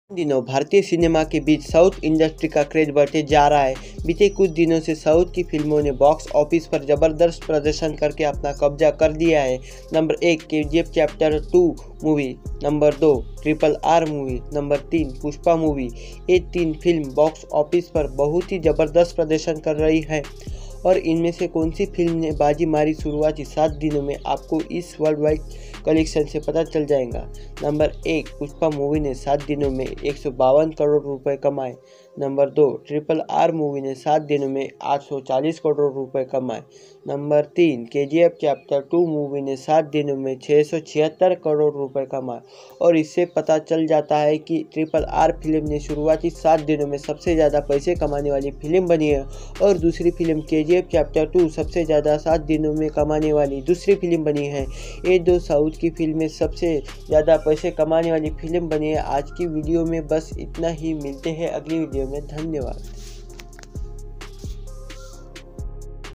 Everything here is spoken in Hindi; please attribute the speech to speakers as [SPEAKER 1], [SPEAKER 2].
[SPEAKER 1] इन दिनों भारतीय सिनेमा के बीच साउथ इंडस्ट्री का क्रेज बढ़ते जा रहा है। बीते कुछ दिनों से साउथ की फिल्मों ने बॉक्स ऑफिस पर जबरदस्त प्रदर्शन करके अपना कब्जा कर दिया है। Number 1 KGF chapter 2 movie, number 2 triple R movie, number 3 Pushpa movie. ये तीन फिल्म बॉक्स ऑफिस पर बहुत ही जबरदस्त प्रदर्शन कर रही है। और इनमें से कौन सी फिल्म ने बाजी मारी शुरुआती 7 दिनों में, आपको इस वर्ल्ड वाइड कलेक्शन से पता चल जाएगा। नंबर 1 पुष्पा मूवी ने 7 दिनों में 152 करोड़ रुपए कमाए। नंबर 2 ट्रिपल आर मूवी ने 7 दिनों में 840 करोड़ रुपए कमाए। नंबर 3 केजीएफ चैप्टर 2 मूवी ने 7 दिनों में 676 करोड़ रुपए कमाए। और इससे पता चल जाता है कि ट्रिपल आर फिल्म ने शुरुआती 7 दिनों में सबसे ज़्यादा पैसे कमाने वाली फिल्म बनी है। और दूसरी फिल्म केजीएफ चैप्टर 2 सबसे ज़्यादा 7 दिनों में कमाने वाली दूसरी फिल्म बनी है। ये दो साउथ की फिल्में सबसे ज़्यादा पैसे कमाने वाली फिल्म बनी है। आज की वीडियो में बस इतना ही, मिलते हैं अगली वीडियो में। धन्यवाद।